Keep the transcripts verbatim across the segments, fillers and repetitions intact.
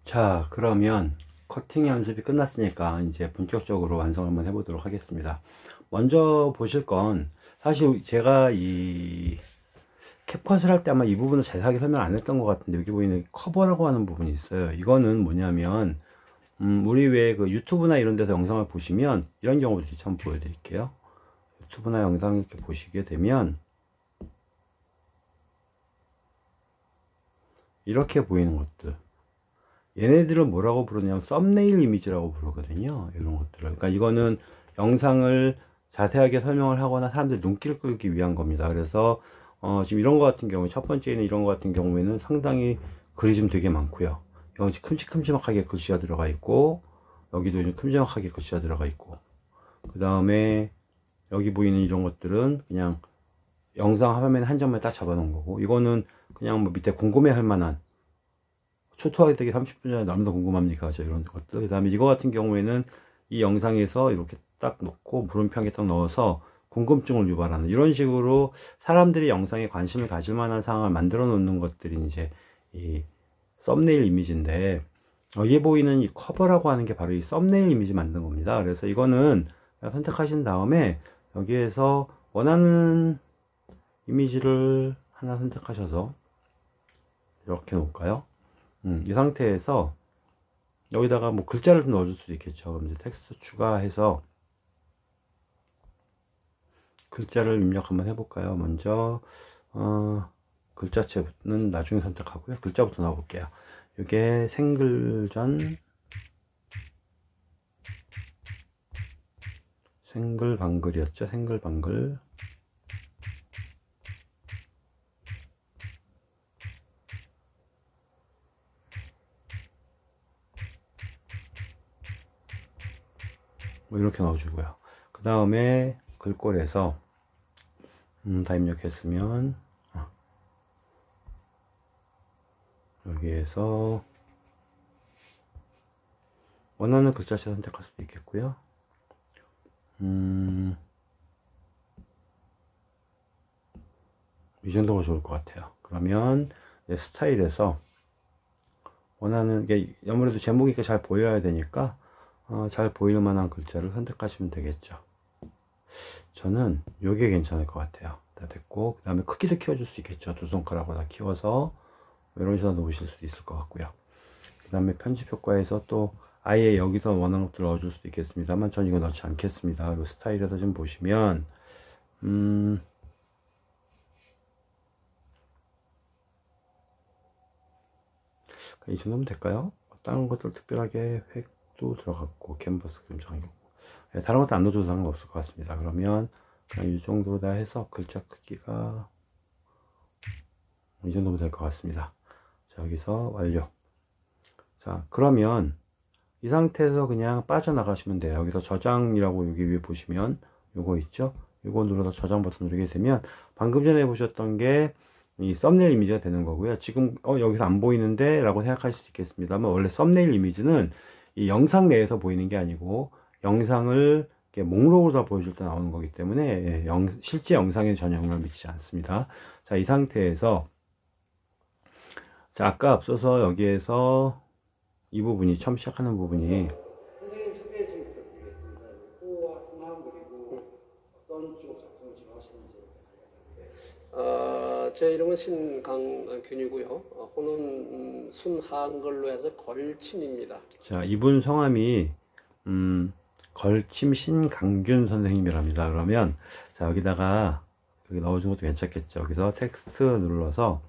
자, 그러면 커팅 연습이 끝났으니까 이제 본격적으로 완성을 한번 해보도록 하겠습니다. 먼저 보실 건, 사실 제가 이 캡컷을 할 때 아마 이 부분을 자세하게 설명 안 했던 것 같은데, 여기 보이는 커버라고 하는 부분이 있어요. 이거는 뭐냐면 음, 우리 왜 그 유튜브나 이런 데서 영상을 보시면 이런 경우를 한번 보여드릴게요. 유튜브나 영상 이렇게 보시게 되면 이렇게 보이는 것들, 얘네들은 뭐라고 부르냐면 썸네일 이미지라고 부르거든요. 이런 것들을. 그러니까 이거는 영상을 자세하게 설명을 하거나 사람들 눈길을 끌기 위한 겁니다. 그래서 어, 지금 이런 거 같은 경우, 첫 번째는 이런 거 같은 경우에는 상당히 글이 좀 되게 많고요. 여기 큼직큼직하게 글씨가 들어가 있고, 여기도 좀 큼직하게 글씨가 들어가 있고, 그 다음에 여기 보이는 이런 것들은 그냥 영상 화면에 한 점에 딱 잡아 놓은 거고, 이거는 그냥 뭐 밑에 궁금해 할 만한, 초토화기 되기 삼십 분 전에 너무나 궁금합니까? 저 이런 것들. 그 다음에 이거 같은 경우에는 이 영상에서 이렇게 딱 놓고 물음표에 딱 넣어서 궁금증을 유발하는, 이런 식으로 사람들이 영상에 관심을 가질 만한 상황을 만들어 놓는 것들이 이제 이 썸네일 이미지인데, 여기에 보이는 이 커버라고 하는 게 바로 이 썸네일 이미지 만든 겁니다. 그래서 이거는 선택하신 다음에 여기에서 원하는 이미지를 하나 선택하셔서 이렇게 놓을까요? 음, 이 상태에서 여기다가 뭐 글자를 좀 넣어줄 수도 있겠죠. 그럼 이제 텍스트 추가해서 글자를 입력 한번 해볼까요? 먼저 어, 글자체는 나중에 선택하고요. 글자부터 넣어볼게요. 이게 생글전, 생글방글이었죠. 생글방글. 뭐 이렇게 넣어주고요. 그 다음에 글꼴에서 음, 다 입력했으면 어, 여기에서 원하는 글자체 선택할 수도 있겠고요. 음, 이 정도가 좋을 것 같아요. 그러면 스타일에서 원하는 게, 아무래도 제목이 잘 보여야 되니까 어, 잘 보일 만한 글자를 선택하시면 되겠죠. 저는 요게 괜찮을 것 같아요. 다 됐고, 그 다음에 크기도 키워줄 수 있겠죠. 두 손가락으로 다 키워서 이런 식으로 놓으실 수도 있을 것 같고요. 그 다음에 편집 효과에서 또 아예 여기서 원하는 것들을 넣어줄 수도 있겠습니다만, 전 이거 넣지 않겠습니다. 그리고 스타일에서 좀 보시면 음, 이 정도면 될까요? 다른 것들 특별하게 획도 들어갔고, 캔버스 그림장이고, 다른 것도 안 넣어줘도 상관없을 것 같습니다. 그러면 그냥 이 정도 다 해서 글자 크기가 이 정도면 될 것 같습니다. 자, 여기서 완료. 자, 그러면 이 상태에서 그냥 빠져나가시면 돼요. 여기서 저장이라고 여기 위에 보시면 요거 있죠? 요거 눌러서 저장 버튼 누르게 되면 방금 전에 보셨던 게 이 썸네일 이미지가 되는 거고요. 지금 어 여기서 안 보이는데 라고 생각하실 수 있겠습니다만, 원래 썸네일 이미지는 이 영상 내에서 보이는 게 아니고 영상을 이렇게 목록으로 다 보여줄 때 나오는 거기 때문에 영, 실제 영상에 전혀 영향을 미치지 않습니다. 자, 이 상태에서 자, 아까 앞서서 여기에서 이 부분이, 처음 시작하는 부분이 선생님 소개 좀 부탁드리겠습니다. 호와 순환, 그리고 어떤 쪽 작품을 지금 하시는지. 어, 제 이름은 신강균이고요. 어, 호는 음, 순한글로 해서 걸침입니다. 자, 이분 성함이 음, 걸침 신강균 선생님이랍니다. 그러면 자, 여기다가 여기 넣어준 것도 괜찮겠죠. 여기서 텍스트 눌러서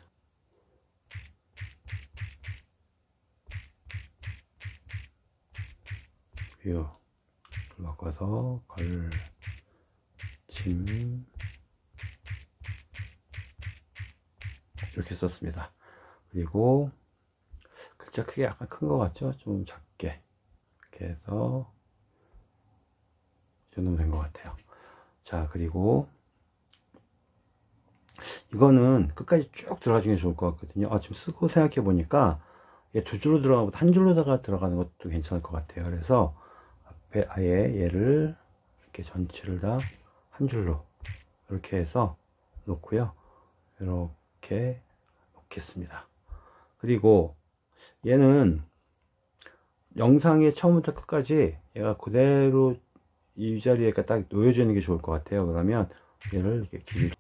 뷰 바꿔서 걸침 이렇게 썼습니다. 그리고 글자 크기 약간 큰 것 같죠? 좀 작게 이렇게 해서 이 정도면 된 것 같아요. 자, 그리고 이거는 끝까지 쭉 들어가주는 게 좋을 것 같거든요. 아, 지금 쓰고 생각해 보니까 두 줄로 들어가고 한 줄로다가 들어가는 것도 괜찮을 것 같아요. 그래서 앞에 아예 얘를 이렇게 전체를 다 한 줄로 이렇게 해서 놓고요. 이렇게 놓겠습니다. 그리고 얘는 영상의 처음부터 끝까지 얘가 그대로 이 자리에 딱 놓여지는 게 좋을 것 같아요. 그러면 얘를 이렇게 길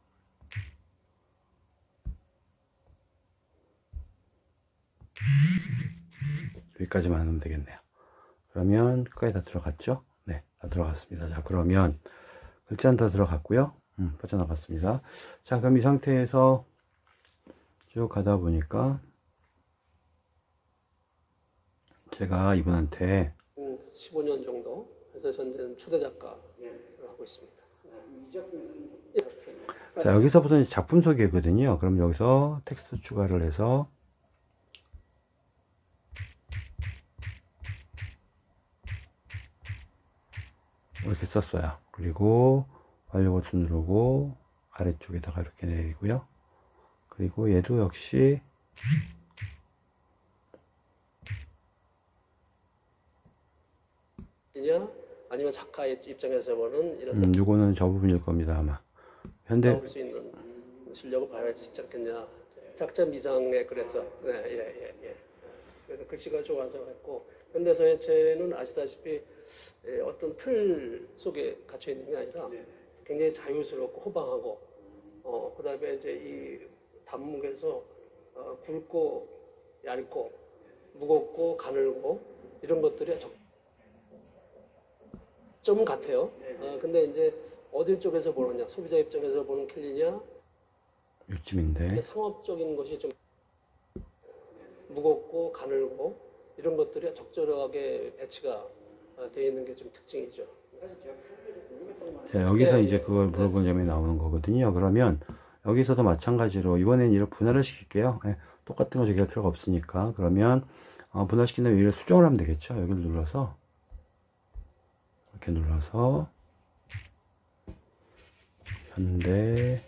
여기까지만 하면 되겠네요. 그러면 끝까지 다 들어갔죠? 네, 다 들어갔습니다. 자, 그러면 글자는 다 들어갔고요. 음, 빠져나갔습니다. 자, 그럼 이 상태에서 쭉 가다 보니까 제가 이분한테 음, 십오 년 정도 해서 현재는 초대 작가를 하고 있습니다. 자, 여기서부터는 작품 소개거든요. 그럼 여기서 텍스트 추가를 해서 이렇게 썼어요. 그리고 완료 버튼 누르고 아래쪽에다가 이렇게 내리고요. 그리고 얘도 역시 이냐 아니면 작가의 입장에서 보는 이런 음, 요거는 저 부분일 겁니다. 아마 현대 나올 수 있는 실력을 발휘할 수 있지 않겠냐. 작자 미상에 그래서 네, 예, 예, 예. 그래서 글씨가 좋아서 했고 현대서의 체는 아시다시피 예, 어떤 틀 속에 갇혀 있는 게 아니라 굉장히 자유스럽고 호방하고 어, 그다음에 이제 이 단목에서 어, 굵고 얇고 무겁고 가늘고 이런 것들이 적 점 같아요. 어, 근데 이제 어딜 쪽에서 보느냐, 소비자 입장에서 보는 캘리냐, 요쯤인데 상업적인 것이 좀 무겁고 가늘고 이런 것들이 적절하게 배치가 되어 있는 게 좀 특징이죠. 자, 여기서 네, 이제 그걸 물어본 점이 나오는 거거든요. 그러면 여기서도 마찬가지로 이번엔 이를 분할을 시킬게요. 예, 똑같은 거 저기할 필요가 없으니까. 그러면 어, 분할시킨 다음에 위를 수정을 하면 되겠죠. 여기를 눌러서 이렇게 눌러서 현대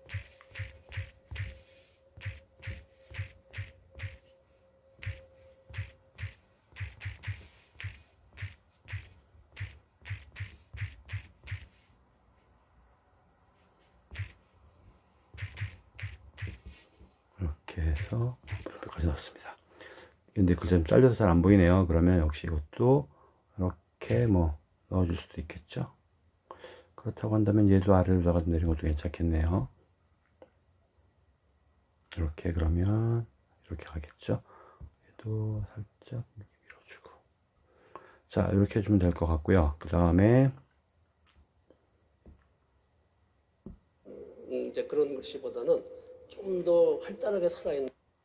이렇게 해서 프로필까지 넣었습니다. 근데 글자 좀 잘려서 잘 안 보이네요. 그러면 역시 이것도 이렇게 뭐 넣어줄 수도 있겠죠. 그렇다고 한다면 얘도 아래로다가 내린 것도 괜찮겠네요. 이렇게 그러면 이렇게 가겠죠. 얘도 살짝 밀어주고. 자, 이렇게 해주면 될 것 같고요. 그 다음에 음, 이제 그런 글씨보다는 좀 더 활달하게 살아있는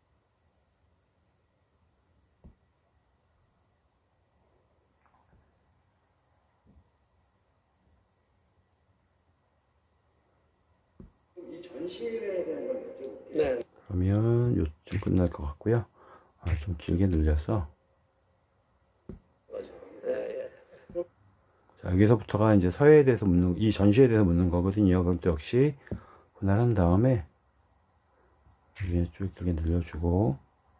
이 전시회에 대한 건 여쭤볼게요. 네. 그러면 요쯤 끝날 것 같고요. 아, 좀 길게 늘려서 예, 예. 자, 여기서부터가 이제 서예에 대해서 묻는 이 전시에 대해서 묻는 거거든요. 그럼 또 역시 분할한 다음에 위에 쭉 길게 늘려주고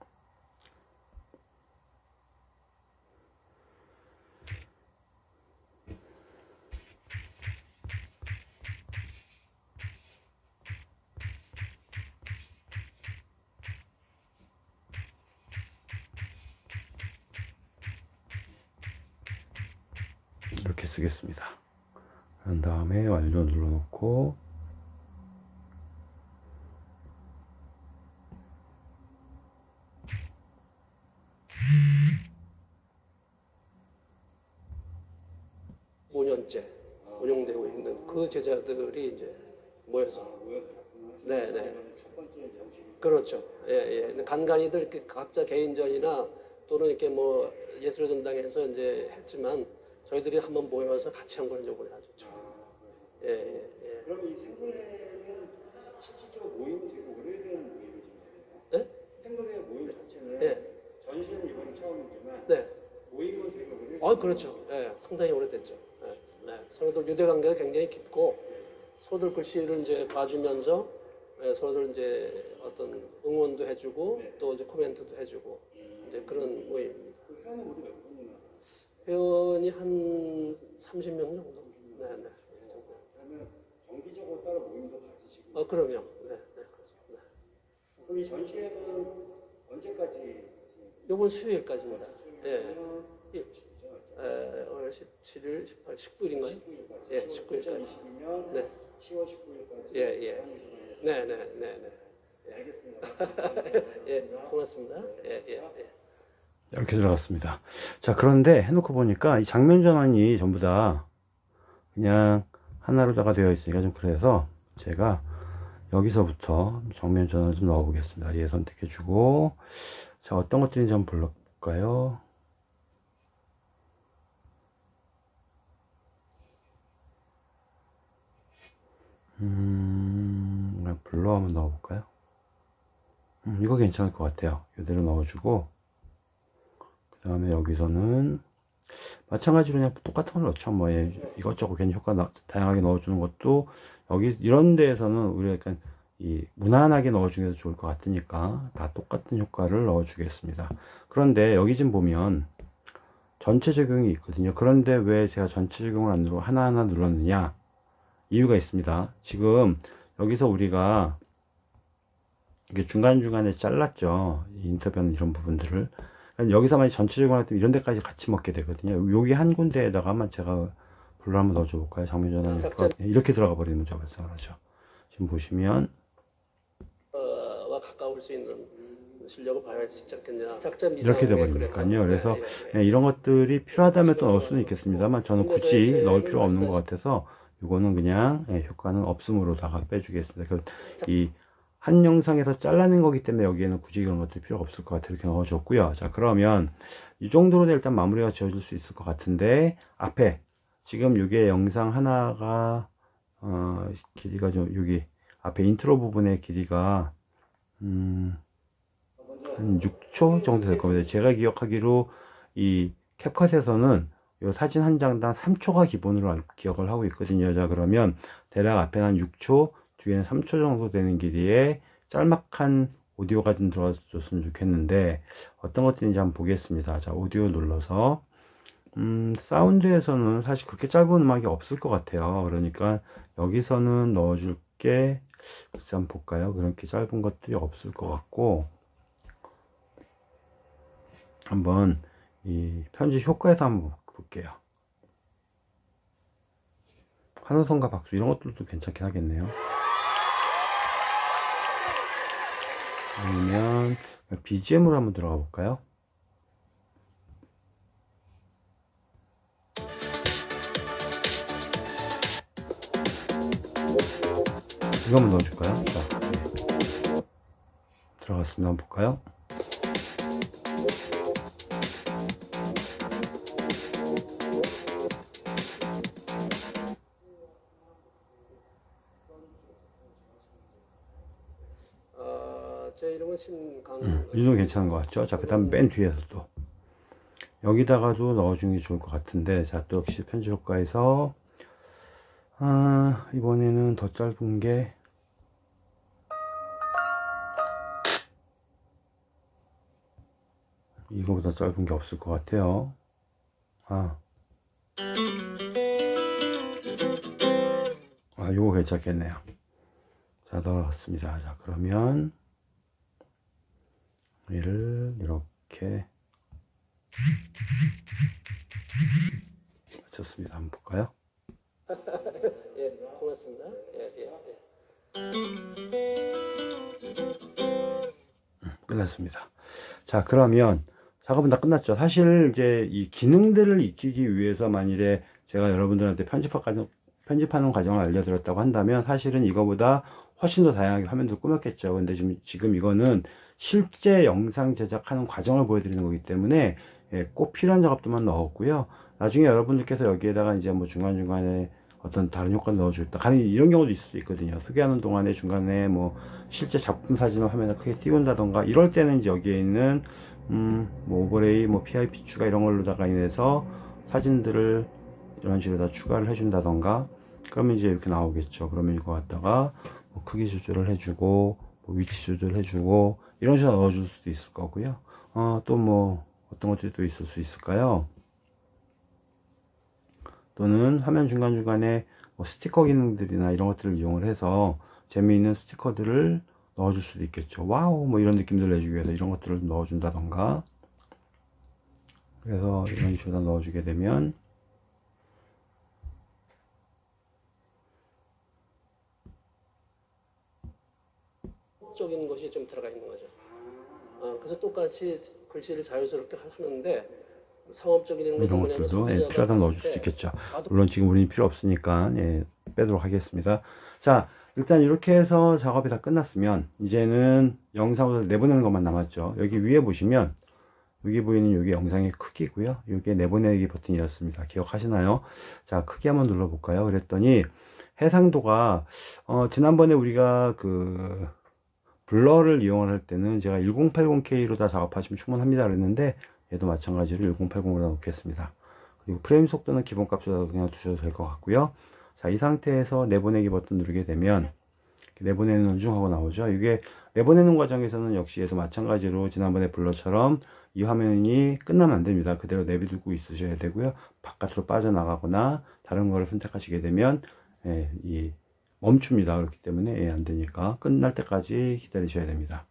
이렇게 쓰겠습니다. 그런 다음에 완료 눌러놓고 오 년째 운영되고 있는 그 제자들이 이제 모여서 네, 네. 그렇죠. 예, 예. 근데 간간이들 이렇게 각자 개인전이나 또는 이렇게 뭐 예술의 전당에서 이제 했지만 저희들이 한번 모여서 같이 한 건 이번에 아주 처음. 예, 예, 예. 그럼 이 생물회는 실질적으로 모임이 되게 오래된 모임이신 거예요? 네? 생물회 모임 자체는 네. 전시는 이번이 처음이지만 네. 모임은 되게 오래된 어, 그렇죠. 예, 상당히 오래됐죠. 예, 네. 서로들 유대 관계가 굉장히 깊고 서로들 글씨를 이제 봐주면서 예, 서로들 이제 어떤 응원도 해주고 또 이제 코멘트도 해주고 이제 그런 모임입니다. 그 회원은 모두 몇 분이나? 회원이 한 삼십 명 정도. 네, 네. 이 정도. 그러면 정기적으로 따로 모임도 가지시고. 어, 그럼요. 네, 네, 그렇습니다. 그럼 이 전시회는 언제까지? 이번 수요일까지입니다. 예. 에, 오늘 십칠 일, 십팔, 십구 일인가요? 예, 십구 일까지. 이천이십이년 네. 시월 십구일까지. 예, 예. 네, 네, 네, 네. 예. 알겠습니다. 예, 고맙습니다. 예, 예, 예. 이렇게 들어갔습니다. 자, 그런데 해놓고 보니까 이 장면 전환이 전부 다 그냥 하나로다가 되어 있으니까 좀 그래서 제가 여기서부터 정면 전환을 좀 넣어 보겠습니다. 얘 선택해 주고, 자, 어떤 것들인지 한번 불러볼까요? 음, 블러 한번 넣어볼까요? 음, 이거 괜찮을 것 같아요. 이대로 넣어주고, 그 다음에 여기서는 마찬가지로 그냥 똑같은 걸 넣죠. 뭐, 예, 이것저것 괜히 효과 나, 다양하게 넣어주는 것도, 여기, 이런 데에서는 우리가 약간, 이, 무난하게 넣어주는 게 좋을 것 같으니까, 다 똑같은 효과를 넣어주겠습니다. 그런데 여기 좀 보면, 전체 적용이 있거든요. 그런데 왜 제가 전체 적용을 안 누르고 하나하나 눌렀느냐? 이유가 있습니다. 지금, 여기서 우리가, 이게 중간중간에 잘랐죠. 인터뷰하는 이런 부분들을. 여기서 만약 전체적으로 할 때 이런 데까지 같이 먹게 되거든요. 여기 한 군데에다가만 제가 블러 한번 넣어줘 볼까요? 장면 전환. 이렇게 들어가 버리는 문제가 발생하죠. 지금 보시면. 어, 와 가까울 수 있는 실력을 발휘할 수 있지 않겠냐. 작전 이렇게 돼버리니까요. 그래서 예, 예, 예. 이런 것들이 필요하다면 또 넣을 수는 있겠습니다만 저는 굳이 넣을 필요가 없는 것 같아서 이거는 그냥 효과는 없음으로다가 빼주겠습니다. 이 한 영상에서 잘라낸 거기 때문에 여기에는 굳이 이런 것들 필요가 없을 것 같아요. 이렇게 넣어줬고요. 자, 그러면 이 정도로 일단 마무리가 지어질 수 있을 것 같은데, 앞에 지금 이게 영상 하나가 어, 길이가 좀 여기 앞에 인트로 부분의 길이가 음, 한 육 초 정도 될 겁니다. 제가 기억하기로 이 캡컷에서는 이 사진 한 장당 삼 초가 기본으로 기억을 하고 있거든요. 자, 그러면 대략 앞에는 한 육 초, 뒤에는 삼 초 정도 되는 길이에 짤막한 오디오가 좀 들어줬으면 좋겠는데 어떤 것들인지 한번 보겠습니다. 자, 오디오 눌러서 음, 사운드에서는 사실 그렇게 짧은 음악이 없을 것 같아요. 그러니까 여기서는 넣어줄게. 글쎄 한번 볼까요? 그렇게 짧은 것들이 없을 것 같고, 한번 이 편집 효과에서 한번 볼게요. 환호성과 박수 이런 것들도 괜찮긴 하겠네요. 아니면 비지엠으로 한번 들어가 볼까요? 이거 한번 넣어줄까요? 자, 네. 들어갔습니다. 한번 볼까요? 제 이름은 신강. 음, 이 정도 괜찮은 것 같죠? 자, 그 다음 맨 뒤에서 또 여기다가도 넣어주는 게 좋을 것 같은데, 자, 또 역시 편집 효과에서 아, 이번에는 더 짧은 게 이거보다 짧은 게 없을 것 같아요. 아, 아, 요거 괜찮겠네요. 자, 넣어놨습니다. 자, 그러면 얘를 이렇게 좋습니다. 한번 볼까요? 예, 고맙습니다. 예, 예, 예. 끝났습니다. 자, 그러면 작업은 다 끝났죠. 사실 이제 이 기능들을 익히기 위해서 만일에 제가 여러분들한테 편집하는, 편집하는 과정을 알려드렸다고 한다면 사실은 이거보다 훨씬 더 다양하게 화면도 꾸몄겠죠. 근데 지금, 지금 이거는 실제 영상 제작하는 과정을 보여드리는 거기 때문에 예, 꼭 필요한 작업들만 넣었고요. 나중에 여러분들께서 여기에다가 이제 뭐 중간중간에 어떤 다른 효과를 넣어주겠다. 가령 이런 경우도 있을 수 있거든요. 소개하는 동안에 중간에 뭐 실제 작품 사진을 화면에 크게 띄운다던가 이럴 때는 이제 여기에 있는 음, 뭐 오버레이, 뭐 피아이피 추가 이런 걸로다가 인해서 사진들을 이런 식으로 다 추가를 해준다던가 그러면 이제 이렇게 나오겠죠. 그러면 이거 갖다가 뭐 크기 조절을 해주고 뭐 위치 조절을 해주고 이런 식으로 넣어줄 수도 있을 거고요. 어, 또 뭐 어떤 것들이 또 있을 수 있을까요? 또는 화면 중간중간에 뭐 스티커 기능들이나 이런 것들을 이용을 해서 재미있는 스티커들을 넣어줄 수도 있겠죠. 와우 뭐 이런 느낌들을 내주기 위해서 이런 것들을 넣어준다던가 그래서 이런 식으로 넣어주게 되면 적인 것이 좀 들어가 있는 거죠. 어, 그래서 똑같이 글씨를 자유스럽게 하는데 상업적인 것은 이런 뭐냐면 것들도 예, 소비자가 필요하다면 봤을 넣어줄 수 때 있겠죠. 봐도 물론 지금 우리는 필요 없으니까 예, 빼도록 하겠습니다. 자, 일단 이렇게 해서 작업이 다 끝났으면 이제는 영상을 내보내는 것만 남았죠. 여기 위에 보시면 여기 보이는 이게 영상의 크기고요. 이게 내보내기 버튼이었습니다. 기억하시나요? 자, 크기 한번 눌러볼까요? 그랬더니 해상도가 어, 지난번에 우리가 그 블러를 이용을 할 때는 제가 천팔십 케이로 다 작업하시면 충분합니다 그랬는데 얘도 마찬가지로 천팔십으로 놓겠습니다. 그리고 프레임 속도는 기본값으로 그냥 두셔도 될 것 같고요. 자, 이 상태에서 내보내기 버튼 누르게 되면 내보내는 중 하고 나오죠. 이게 내보내는 과정에서는 역시 얘도 마찬가지로 지난번에 블러처럼 이 화면이 끝나면 안 됩니다. 그대로 내비두고 있으셔야 되고요. 바깥으로 빠져나가거나 다른 거를 선택하시게 되면 예, 이 멈춥니다. 그렇기 때문에 예, 안 되니까 끝날 때까지 기다리셔야 됩니다.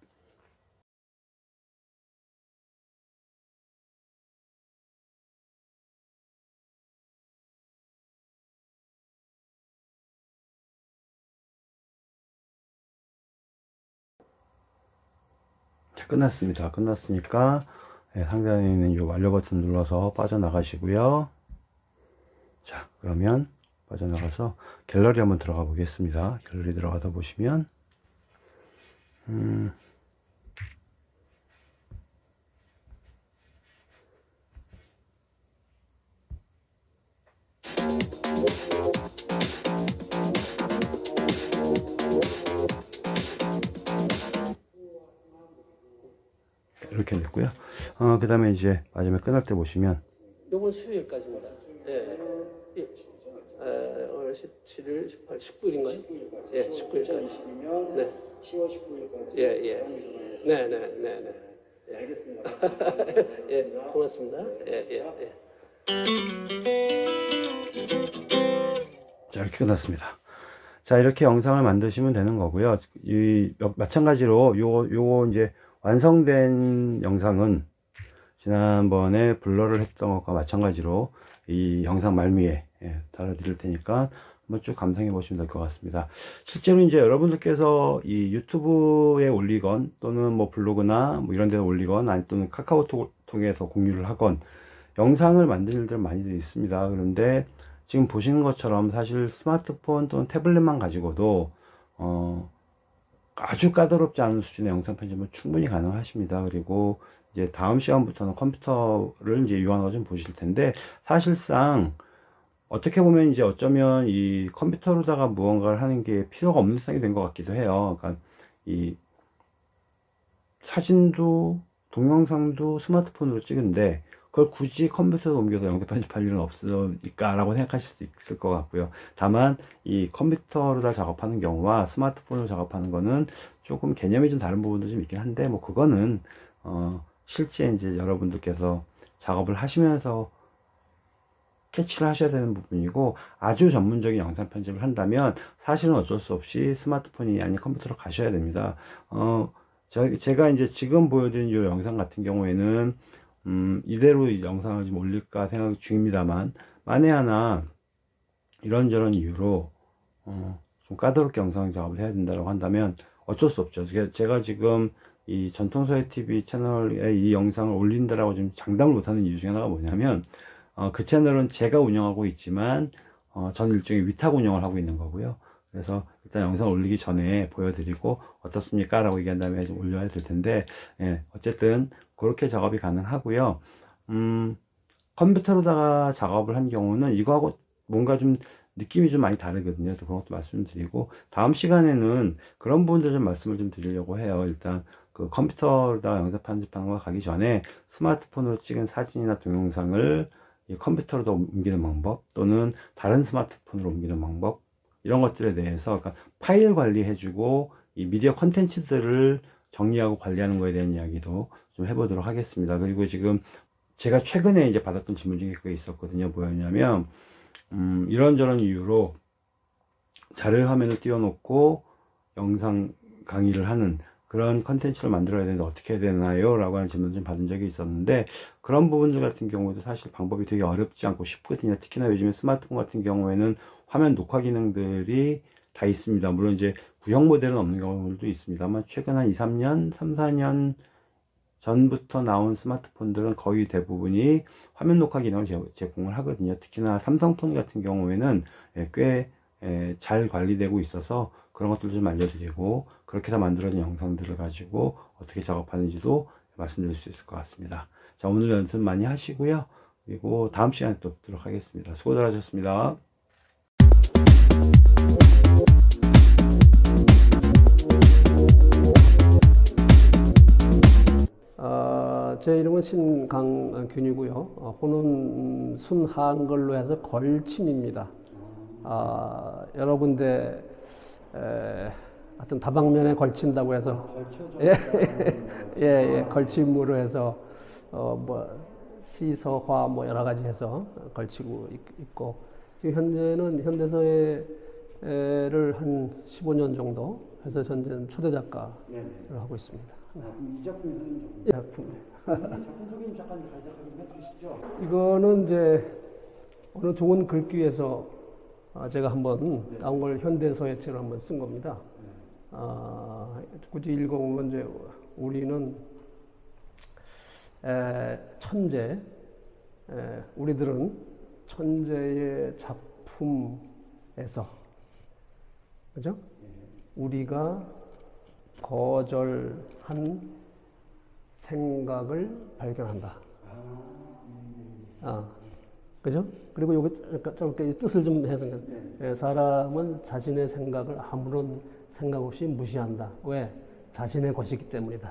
자, 끝났습니다. 끝났으니까 예, 상단에 있는 이 완료 버튼 눌러서 빠져나가시고요. 자, 그러면 빠져나가서 갤러리 한번 들어가 보겠습니다. 갤러리 들어가다 보시면 음, 이렇게 됐고요. 어, 그 다음에 이제 마지막에 끝날 때 보시면 요번 수요일까지입니다. 예. 예. 에, 오늘 십칠 일, 십팔, 십구 일인가요? 예, 십구 일까지. 네. 시월 십구 일까지. 예, 예. 네, 네, 네, 네. 예, 알겠습니다. 예, 고맙습니다. 예, 예, 예. 자, 이렇게 끝났습니다. 자, 이렇게 영상을 만드시면 되는 거고요. 이 마찬가지로 요 요거 이제 완성된 영상은 지난번에 블러를 했던 것과 마찬가지로 이 영상 말미에 예, 달아드릴 테니까 한번 쭉 감상해 보시면 될 것 같습니다. 실제로 이제 여러분들께서 이 유튜브에 올리건 또는 뭐 블로그나 뭐 이런 데서 올리건 아니 또는 카카오톡을 통해서 공유를 하건 영상을 만들 일들 많이들 있습니다. 그런데 지금 보시는 것처럼 사실 스마트폰 또는 태블릿만 가지고도 어 아주 까다롭지 않은 수준의 영상 편집은 충분히 가능하십니다. 그리고 이제 다음 시간부터는 컴퓨터를 이제 이용하는 거 좀 보실 텐데 사실상 어떻게 보면 이제 어쩌면 이 컴퓨터로다가 무언가를 하는 게 필요가 없는 세상이 된 것 같기도 해요. 그러니까 이 사진도 동영상도 스마트폰으로 찍은데 그걸 굳이 컴퓨터로 옮겨서 영상 편집할 일은 없으니까 라고 생각하실 수 있을 것 같고요. 다만 이 컴퓨터로 다 작업하는 경우와 스마트폰으로 작업하는 거는 조금 개념이 좀 다른 부분도 좀 있긴 한데 뭐 그거는 어 실제 이제 여러분들께서 작업을 하시면서 캐치를 하셔야 되는 부분이고 아주 전문적인 영상 편집을 한다면 사실은 어쩔 수 없이 스마트폰이 아닌 컴퓨터로 가셔야 됩니다. 어 제가 이제 지금 보여드린 이 영상 같은 경우에는 음, 이대로 이 영상을 좀 올릴까 생각 중입니다만 만에 하나 이런저런 이유로 어, 좀 까다롭게 영상 작업을 해야 된다고 한다면 어쩔 수 없죠. 제가 지금 이 전통서예 티비 채널에 이 영상을 올린다라고 지금 장담을 못하는 이유 중에 하나가 뭐냐면 어, 그 채널은 제가 운영하고 있지만 어, 저는 일종의 위탁 운영을 하고 있는 거고요. 그래서 일단 영상 올리기 전에 보여드리고 어떻습니까? 라고 얘기한 다음에 좀 올려야 될 텐데 예, 어쨌든 그렇게 작업이 가능하고요. 음, 컴퓨터로다가 작업을 한 경우는 이거하고 뭔가 좀 느낌이 좀 많이 다르거든요. 그런 것도 말씀드리고 다음 시간에는 그런 부분들 좀 말씀을 좀 드리려고 해요. 일단 그 컴퓨터로다가 영상 편집하는 거 가기 전에 스마트폰으로 찍은 사진이나 동영상을 이 컴퓨터로도 옮기는 방법 또는 다른 스마트폰으로 옮기는 방법 이런 것들에 대해서 그러니까 파일 관리해주고 이 미디어 컨텐츠들을 정리하고 관리하는 거에 대한 이야기도 좀 해보도록 하겠습니다. 그리고 지금 제가 최근에 이제 받았던 질문 중에 그게 있었거든요. 뭐였냐면 음, 이런저런 이유로 자료 화면을 띄워놓고 영상 강의를 하는 그런 컨텐츠를 만들어야 되는데 어떻게 해야 되나요? 라고 하는 질문을 좀 받은 적이 있었는데, 그런 부분들 같은 경우도 사실 방법이 되게 어렵지 않고 쉽거든요. 특히나 요즘에 스마트폰 같은 경우에는 화면 녹화 기능들이 다 있습니다. 물론 이제 구형 모델은 없는 경우도 있습니다만, 최근 한 이, 삼 년, 삼, 사 년 전부터 나온 스마트폰들은 거의 대부분이 화면 녹화 기능을 제공을 하거든요. 특히나 삼성폰 같은 경우에는 꽤 잘 관리되고 있어서 그런 것들도 좀 알려드리고, 그렇게 다 만들어진 영상들을 가지고 어떻게 작업하는지도 말씀드릴 수 있을 것 같습니다. 자, 오늘 연습 많이 하시고요. 그리고 다음 시간에 또 뵙도록 하겠습니다. 수고들 하셨습니다. 어, 제 이름은 신강균이고요. 어, 호는 순한글로 해서 걸침입니다. 어, 여러 군데 에, 하여튼 다방면에 걸친다고 해서 예, 예, 예, 걸침으로 해서 어, 뭐 시서화 뭐 여러 가지 해서 걸치고 있고, 지금 현재는 현대서예를 한 십오 년 정도 해서 현재는 초대 작가를 네네. 하고 있습니다. 아, 그럼 이 작품이 하는 작품? 이 작품. 작품 소개 좀 잠깐 간략하게 좀 해주시죠. 이거는 이제 어느 좋은 글귀에서 제가 한번 네. 나온 걸 현대서예체로 한번 쓴 겁니다. 네. 아, 굳이 읽어보면 이제 우리는 에, 천재, 에, 우리들은 천재의 작품에서, 그죠? 네. 우리가 거절한 생각을 발견한다. 아, 그죠? 그리고 요거 짧게 뜻을 좀 해서, 네. 사람은 자신의 생각을 아무런 생각 없이 무시한다. 왜? 자신의 것이기 때문이다.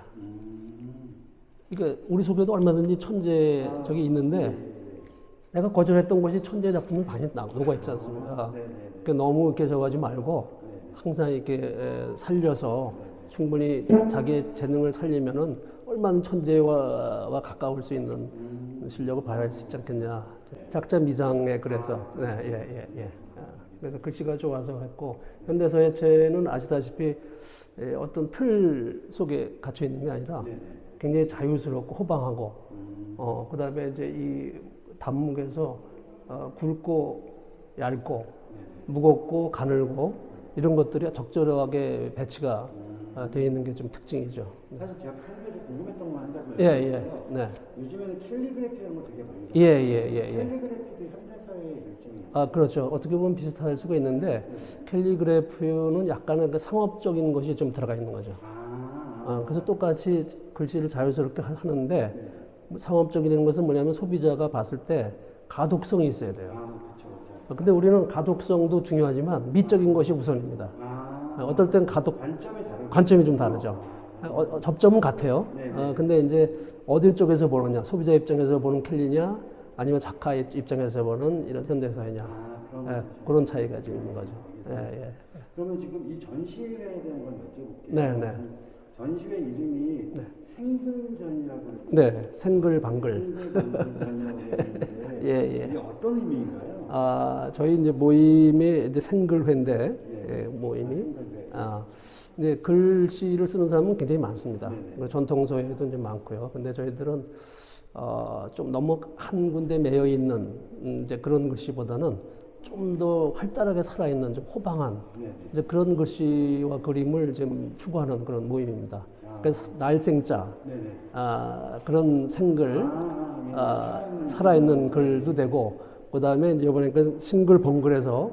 음. 그러니까 우리 속에도 얼마든지 천재 아, 저기 있는데 네. 내가 거절했던 것이 천재 작품이 많이 녹아 있지 않습니까? 아, 그러니까 너무 이렇게 저거하지 말고 항상 이렇게 살려서 충분히 자기의 재능을 살리면은 얼마나 천재와 와 가까울 수 있는 실력을 발휘할 수 있지 않겠냐. 작자 미상에 그래서 네, 예, 예, 예. 그래서 글씨가 좋아서 했고, 현대서예체는 아시다시피 어떤 틀 속에 갇혀 있는 게 아니라 굉장히 자유스럽고 호방하고, 어, 그 다음에 이제 이 단목에서 어, 굵고 얇고 무겁고 가늘고 이런 것들이 적절하게 배치가 어, 되어 있는 게 좀 특징이죠. 사실 제가 평소에 궁금했던 거 한다고 예, 예, 네. 요즘에는 캘리그래피라는 거 되게 많이 예, 예, 예, 예. 캘리그래피도 현대사의 일종이에요. 아, 그렇죠. 어떻게 보면 비슷할 수가 있는데 네. 캘리그래피는 약간의 그 상업적인 것이 좀 들어가 있는 거죠. 아, 아, 그래서 똑같이 글씨를 자유스럽게 하는데 네. 상업적인 것은 뭐냐면 소비자가 봤을 때 가독성이 있어야 돼요. 아, 그렇죠, 그렇죠. 근데 우리는 가독성도 중요하지만 미적인 것이 우선입니다. 아, 어떨 땐 가독 관점이 다르죠. 관점이 좀 다르죠. 어, 어, 접점은 같아요. 어, 근데 이제 어디 쪽에서 보느냐, 소비자 입장에서 보는 캘리냐, 아니면 작가 입장에서 보는 이런 현대사이냐, 아, 예, 그런 차이가 좀 있는 거죠. 예, 예. 그러면 지금 이 전시회에 대한 건 여쭤볼게요. 네, 네. 전시회 이름이 네. 생글전이라고. 네, 생글방글. 생글전이라고 했는데 예, 예. 이게 어떤 의미인가요? 아, 저희 이제 모임이 이제 생글회인데 예, 예, 모임이. 아, 근데 글씨를 쓰는 사람은 굉장히 많습니다. 전통서예도 이제 많고요. 근데 저희들은 어, 좀 너무 한 군데 매여 있는 음, 이제 그런 글씨보다는 좀 더 활달하게 살아있는 좀 호방한 이제 그런 글씨와 그림을 지금 추구하는 그런 모임입니다. 그래서 날생자, 아, 그런 생글, 아, 살아있는 글도 되고, 그 다음에 이제 이번에 그 싱글벙글해서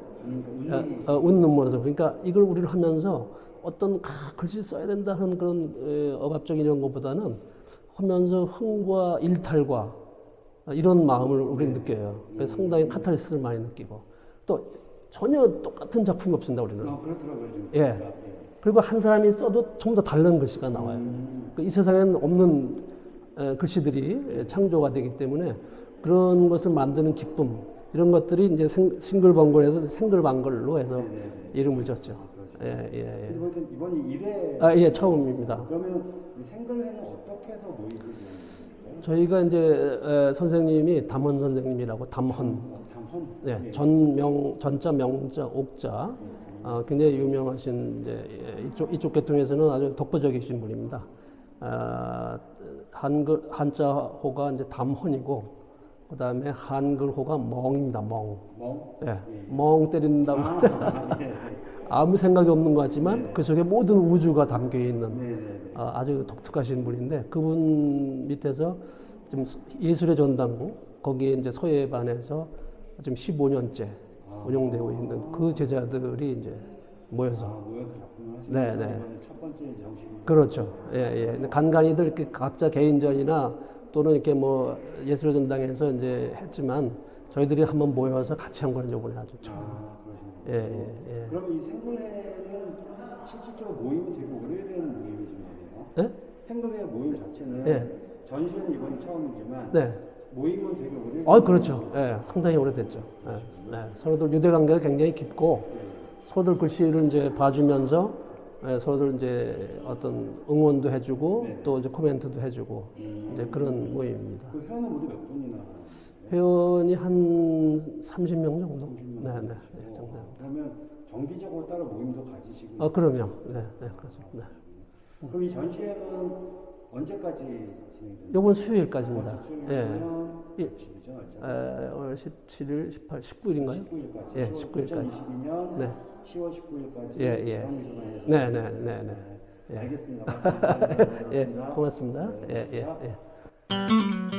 어, 웃는 모습. 그러니까 이걸 우리를 하면서 어떤 아, 글씨 써야 된다는 그런 에, 억압적인 이런 것보다는 하면서 흥과 일탈과 이런 마음을 우리는 느껴요. 그래서 상당히 카타르시스를 많이 느끼고, 또 전혀 똑같은 작품이 없습니다, 우리는. 아, 그렇더라고요. 예. 그리고 한 사람이 써도 전부 다 다른 글씨가 나와요. 음. 이 세상에는 없는 에, 글씨들이 창조가 되기 때문에 그런 것을 만드는 기쁨, 이런 것들이 이제 생, 싱글벙글해서 생글방글로 해서 네네. 이름을 졌죠. 아, 예, 예, 예. 이번, 이번이 일 회. 아, 예, 처음입니다. 그러면 생글회는 어떻게 해서 모이게 되는 거예요? 저희가 이제 에, 선생님이 담헌 선생님이라고 담헌. 담헌? 네, 전명, 전자, 명자, 옥자. 아, 굉장히 유명하신 이제 예, 이쪽 이쪽 계통에서는 아주 독보적이신 분입니다. 아, 한글 한자호가 이제 담헌이고 그다음에 한글호가 멍입니다. 멍. 멍? 예, 멍 때린다고 아, 네. 아무 생각이 없는 것 같지만 네. 그 속에 모든 우주가 담겨 있는 네, 네. 아, 아주 독특하신 분인데 그분 밑에서 좀 예술의 전당 거기에 이제 서예반에서 지금 십오 년째 아. 운영되고 있는 그 제자들이 이제 모여서 아, 모여서 작품을 하시는 네, 네. 이번에 첫 번째 이제 형식이. 그렇죠. 예, 예. 근데 간간이들 이렇게 각자 개인전이나 또는 이렇게 뭐 예술의 전당에서 이제 했지만 저희들이 한번 모여서 같이 한 거는 이번에 아주 처음. 아, 그러시네요. 예, 예, 예. 그럼 이 생글회는 실질적으로 모임이 되게 오래된 모임이신 거네요? 예? 생글회 모임 자체는 예. 전시는 이번이 처음이지만 네. 모임은 되게 오래된. 어, 그렇죠. 예, 상당히 오래됐죠. 예, 네. 서로들 유대 관계가 굉장히 깊고 서로들 글씨를 이제 봐주면서 예, 서로들 이제 어떤 응원도 해주고 네. 또 이제 코멘트도 해주고 음. 이제 그런 모임입니다. 그 회원은 모두 몇 분이나? 회원이 한 삼십 명 정도. 삼십 명 네, 네, 정도. 네, 정도. 그러면 정기적으로 따로 모임도 가지시고. 어, 그럼요. 네, 네, 그렇습니다. 네. 그럼 이 전시회는 언제까지 진행됩니까? 요번 수요일까지입니다. 예. 예. 십칠이죠, 에, 오늘 십칠일, 십팔, 십구 일인가요? 십구 일까지. 예, 십구 일까지. 이천이십이 년 네. 시월 십구 일까지. 예, 예. 네, 네, 네, 네. 예. 알겠습니다. 감사합니다. 예, 고맙습니다. 예, 예, 예.